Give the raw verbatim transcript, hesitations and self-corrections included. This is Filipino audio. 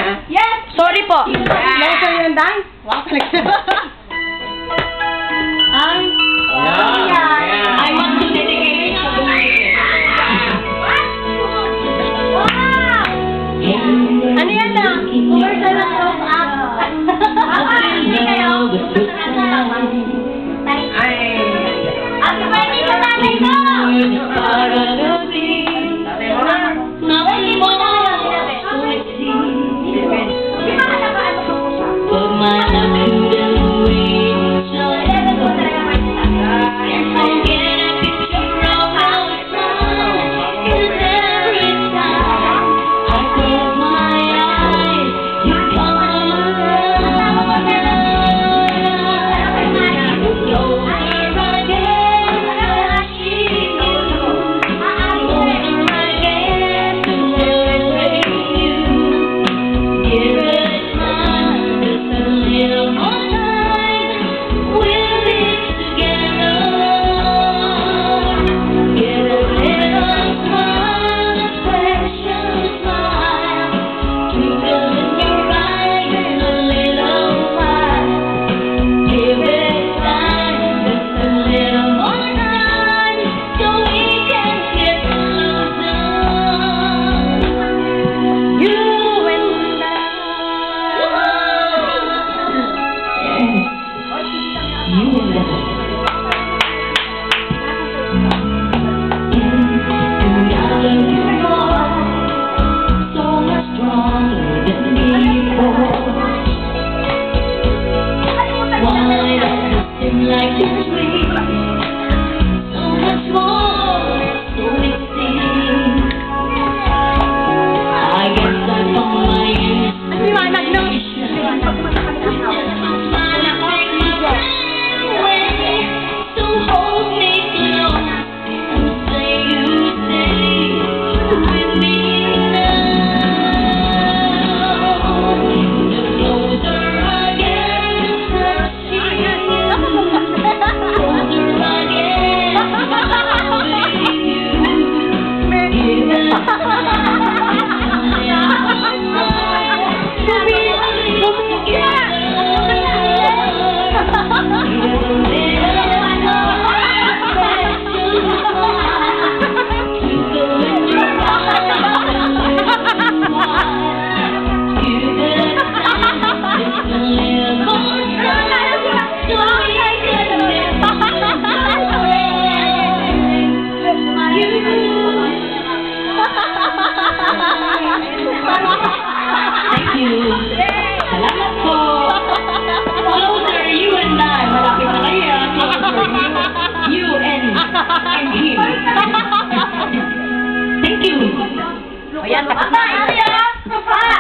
Yes! Sorry po. Meron sa'yo yung dance? Wow, talaga. Ay. Ayan. I want to dedicate it to the wow! Ano yan na? Commercial na close up. Hindi kayo. Ay. Ang ready sa tatay ko! Salamat po. Closer, you and I. Malapit na kayo. Closer, you and, and him. Thank you. Ayan, tapos na.